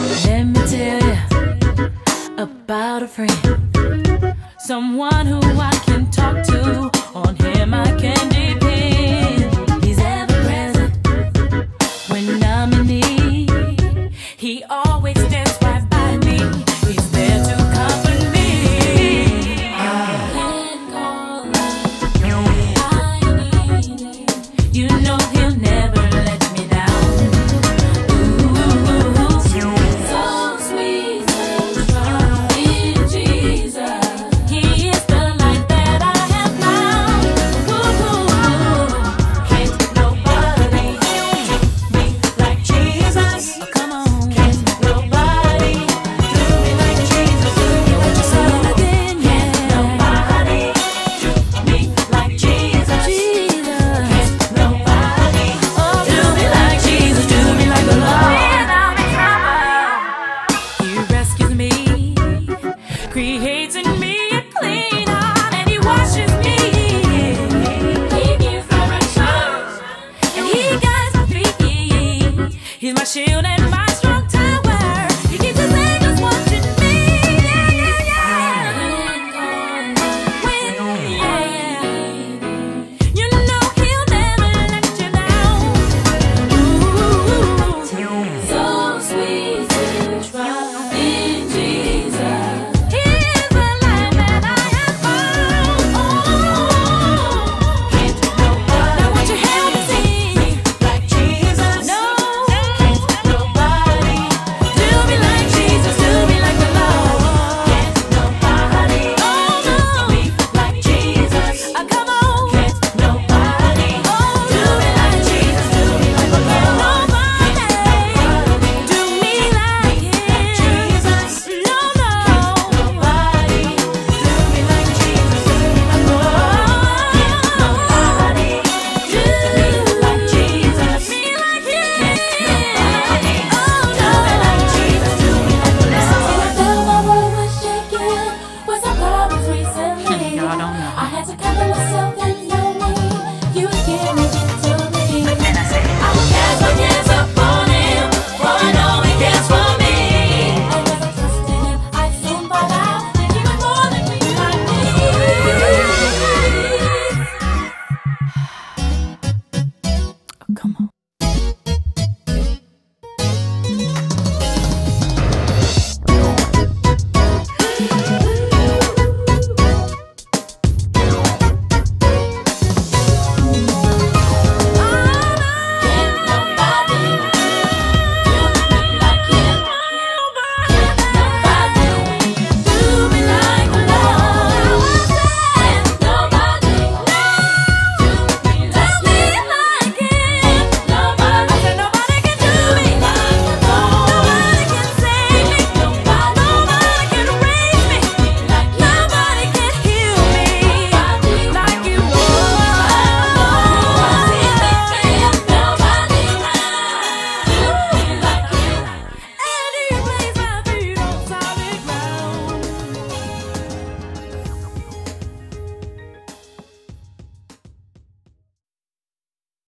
Let me tell you about a friend, someone who I can talk to. On him I can depend. He's ever present when I'm in need. He always stands right by me. He's there to comfort me. I can call him. I need him. You know he'll never let me down. Ooh, so sweet to trust in Jesus. He is the light that I have found. Ooh, can't nobody do me like Jesus. Oh, come on. Can't nobody do me like Jesus. Do me like Jesus again, yeah. Can't nobody do me like Jesus. Can't nobody do me like Jesus. Do me like the Lord. When I'm in trouble, He rescues me, creates in me a clean heart, and He washes me. He gives direction, and He guides my feet. He's my shield and my strong tower. He keeps His angels watching me. Yeah, yeah, yeah. Yeah. You know He'll never let you down. Ooh, so sweet to trust in Jesus. He is the light that I have found. Oh, can't nobody. Now won't you help me sing like Jesus? No, can't nobody do me like Jesus. Do me like the Lord. Can't nobody do me like Jesus. Come on. Can't nobody do me like Jesus. Do me like the Lord. Nobody do me like Jesus. No, no. Nobody do me like Jesus. Do me like the Lord. Nobody do me like Jesus. Me like Him. Nobody do me like Jesus. Do me like the Lord. I felt my world was shaking with some problems recently. Y'all don't know. I had to cover myself and know me. You was giving it to me. Then I said, I will cast my cares upon Him, for I know He cares for me. And as I trusted Him, I soon found out that He was more than He might be. Oh, come on.